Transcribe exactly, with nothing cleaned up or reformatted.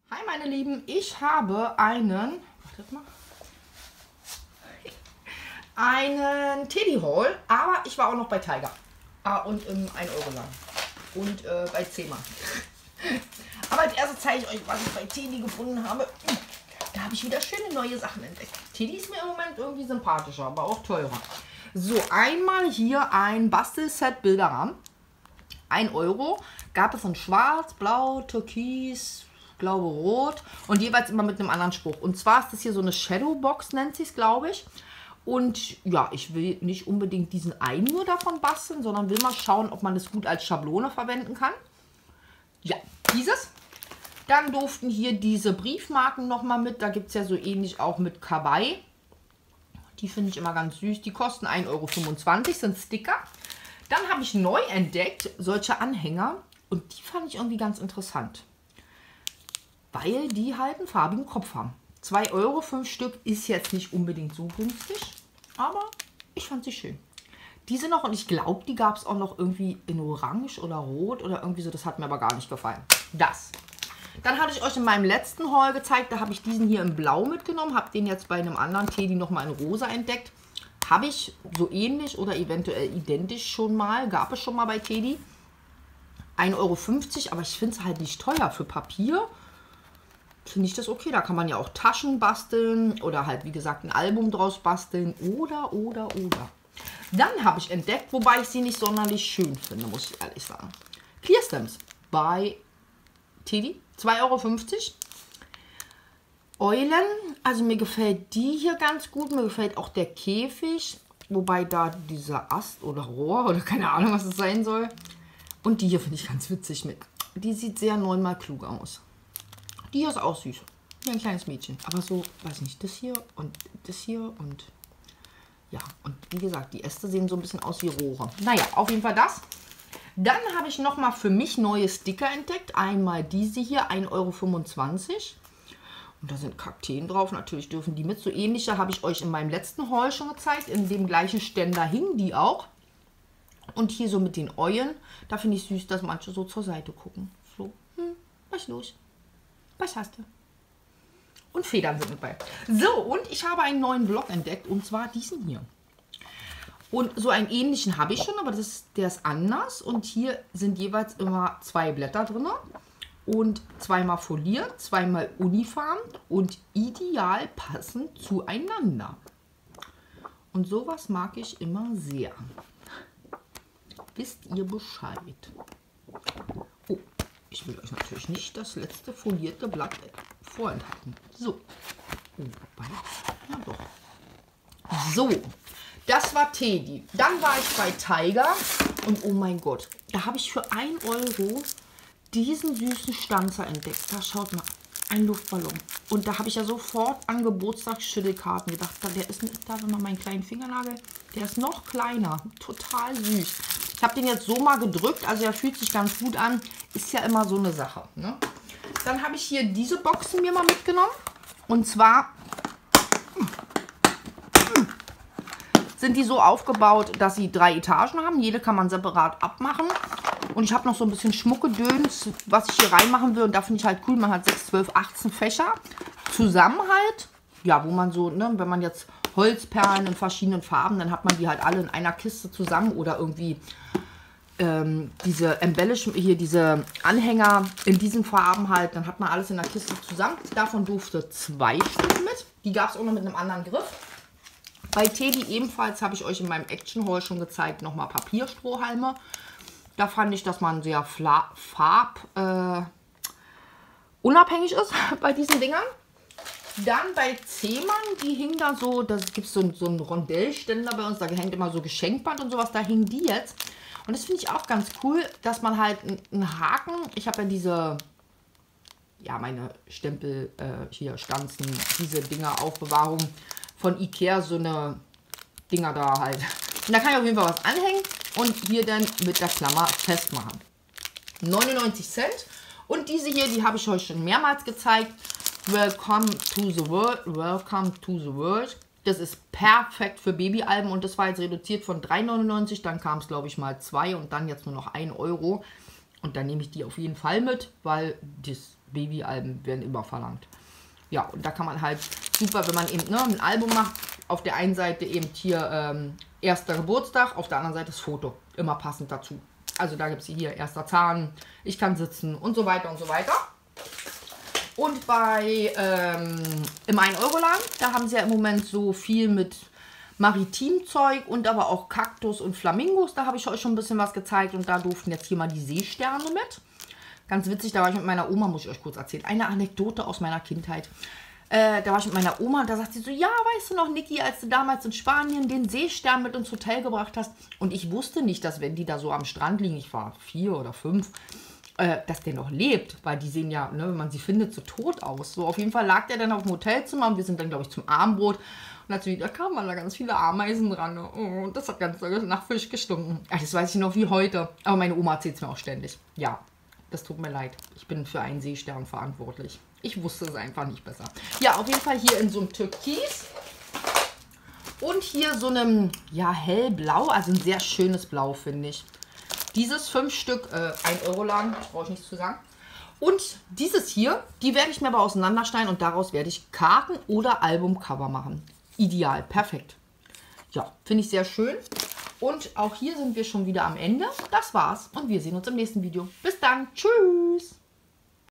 Hi meine Lieben, ich habe einen, wartet mal, einen Teddy Haul, aber ich war auch noch bei Tiger. Ah, und im ein Euro lang. Und äh, bei Zema. Aber als erstes zeige ich euch, was ich bei Teddy gefunden habe. Da habe ich wieder schöne neue Sachen entdeckt. Teddy ist mir im Moment irgendwie sympathischer, aber auch teurer. So, einmal hier ein Bastelset Bilderrahmen. ein Euro. Gab es in schwarz, blau, türkis, glaube rot und jeweils immer mit einem anderen Spruch. Und zwar ist das hier so eine Shadowbox, nennt sie es, glaube ich. Und ja, ich will nicht unbedingt diesen einen nur davon basteln, sondern will mal schauen, ob man das gut als Schablone verwenden kann. Ja, dieses. Dann durften hier diese Briefmarken nochmal mit. Da gibt es ja so ähnlich auch mit Kawaii. Die finde ich immer ganz süß. Die kosten ein Euro fünfundzwanzig, sind Sticker. Dann habe ich neu entdeckt solche Anhänger. Und die fand ich irgendwie ganz interessant. Weil die halt einen farbigen Kopf haben. zwei Euro, fünf Stück ist jetzt nicht unbedingt so günstig. Aber ich fand sie schön. Diese noch, und ich glaube, die gab es auch noch irgendwie in Orange oder Rot oder irgendwie so. Das hat mir aber gar nicht gefallen. Das. Dann hatte ich euch in meinem letzten Haul gezeigt, da habe ich diesen hier in Blau mitgenommen. Habe den jetzt bei einem anderen Teddy nochmal in Rosa entdeckt. Habe ich so ähnlich oder eventuell identisch schon mal. Gab es schon mal bei Teddy. ein Euro fünfzig, aber ich finde es halt nicht teuer für Papier. Finde ich das okay. Da kann man ja auch Taschen basteln oder halt, wie gesagt, ein Album draus basteln oder, oder, oder. Dann habe ich entdeckt, wobei ich sie nicht sonderlich schön finde, muss ich ehrlich sagen. Clear Stamps bei Teddy, zwei Euro fünfzig. Eulen, also mir gefällt die hier ganz gut. Mir gefällt auch der Käfig, wobei da dieser Ast oder Rohr oder keine Ahnung, was es sein soll. Und die hier finde ich ganz witzig mit. Die sieht sehr neunmal klug aus. Die hier ist auch süß. Wie ein kleines Mädchen. Aber so, weiß ich nicht, das hier und das hier und ja. Und wie gesagt, die Äste sehen so ein bisschen aus wie Rohre. Naja, auf jeden Fall das. Dann habe ich nochmal für mich neue Sticker entdeckt. Einmal diese hier, ein Euro fünfundzwanzig. Und da sind Kakteen drauf. Natürlich dürfen die mit. So ähnliche habe ich euch in meinem letzten Haul schon gezeigt. In dem gleichen Ständer hingen die auch. Und hier so mit den Eulen. Da finde ich süß, dass manche so zur Seite gucken. So, hm, was ist los? Was hast du? Und Federn sind mit bei. So, und ich habe einen neuen Block entdeckt. Und zwar diesen hier. Und so einen ähnlichen habe ich schon, aber das ist, der ist anders. Und hier sind jeweils immer zwei Blätter drin. Und zweimal foliert, zweimal uniform und ideal passend zueinander. Und sowas mag ich immer sehr. Wisst ihr Bescheid? Oh, ich will euch natürlich nicht das letzte folierte Blatt vorenthalten. So. Oh, wobei, ja doch. So. Das war Teddy. Dann war ich bei Tiger. Und oh mein Gott, da habe ich für ein Euro diesen süßen Stanzer entdeckt. Da schaut mal, ein Luftballon. Und da habe ich ja sofort an Geburtstagsschüttelkarten gedacht. Der ist, da wenn man meinen kleinen Fingernagel, der ist noch kleiner. Total süß. Ich habe den jetzt so mal gedrückt, also er fühlt sich ganz gut an. Ist ja immer so eine Sache. Ne? Dann habe ich hier diese Boxen mir mal mitgenommen. Und zwar sind die so aufgebaut, dass sie drei Etagen haben. Jede kann man separat abmachen. Und ich habe noch so ein bisschen Schmuckgedöns, was ich hier reinmachen will. Und da finde ich halt cool, man hat sechs, zwölf, achtzehn Fächer zusammen halt. Ja, wo man so, ne, wenn man jetzt Holzperlen in verschiedenen Farben, dann hat man die halt alle in einer Kiste zusammen. Oder irgendwie ähm, diese Embellishment, hier diese Anhänger in diesen Farben halt. Dann hat man alles in der Kiste zusammen. Davon durfte zwei Stück mit. Die gab es auch noch mit einem anderen Griff. Bei Teddy ebenfalls habe ich euch in meinem Action Haul schon gezeigt, nochmal Papierstrohhalme. Da fand ich, dass man sehr farb äh, unabhängig ist bei diesen Dingern. Dann bei Zeman, die hing da so, da gibt es so, so einen Rondellständer bei uns, da hängt immer so Geschenkband und sowas, da hingen die jetzt. Und das finde ich auch ganz cool, dass man halt einen Haken, ich habe ja diese, ja meine Stempel äh, hier, Stanzen, diese Dinger, Aufbewahrung von Ikea, so eine Dinger da halt. Und da kann ich auf jeden Fall was anhängen und hier dann mit der Klammer festmachen. neunundneunzig Cent. Und diese hier, die habe ich euch schon mehrmals gezeigt. Welcome to the world. Welcome to the world. Das ist perfekt für Babyalben und das war jetzt reduziert von drei neunundneunzig. Dann kam es, glaube ich, mal zwei und dann jetzt nur noch ein Euro. Und dann nehme ich die auf jeden Fall mit, weil das Babyalben werden immer verlangt. Ja, und da kann man halt super, wenn man eben ne, ein Album macht, auf der einen Seite eben hier ähm, erster Geburtstag, auf der anderen Seite das Foto. Immer passend dazu. Also da gibt es hier erster Zahn, ich kann sitzen und so weiter und so weiter. Und bei ähm, im ein Euro Laden, da haben sie ja im Moment so viel mit Maritimzeug und aber auch Kaktus und Flamingos. Da habe ich euch schon ein bisschen was gezeigt und da durften jetzt hier mal die Seesterne mit. Ganz witzig, da war ich mit meiner Oma, muss ich euch kurz erzählen. Eine Anekdote aus meiner Kindheit. Äh, da war ich mit meiner Oma und da sagt sie so, ja, weißt du noch, Niki, als du damals in Spanien den Seestern mit ins Hotel gebracht hast. Und ich wusste nicht, dass wenn die da so am Strand liegen, ich war vier oder fünf, äh, dass der noch lebt. Weil die sehen ja, ne, wenn man sie findet, so tot aus. So, auf jeden Fall lag der dann auf dem Hotelzimmer und wir sind dann, glaube ich, zum Abendbrot. Und natürlich, da kamen da ganz viele Ameisen dran. Oh, und das hat ganz nach Fisch gestunken. Ach, das weiß ich noch wie heute. Aber meine Oma erzählt es mir auch ständig. Ja. Das tut mir leid. Ich bin für einen Seestern verantwortlich. Ich wusste es einfach nicht besser. Ja, auf jeden Fall hier in so einem Türkis. Und hier so einem, ja, hellblau. Also ein sehr schönes Blau, finde ich. Dieses fünf Stück, äh, ein Euro Laden, brauche ich nichts zu sagen. Und dieses hier, die werde ich mir aber auseinanderschneiden und daraus werde ich Karten oder Albumcover machen. Ideal, perfekt. Ja, finde ich sehr schön. Und auch hier sind wir schon wieder am Ende. Das war's und wir sehen uns im nächsten Video. Bis dann. Tschüss.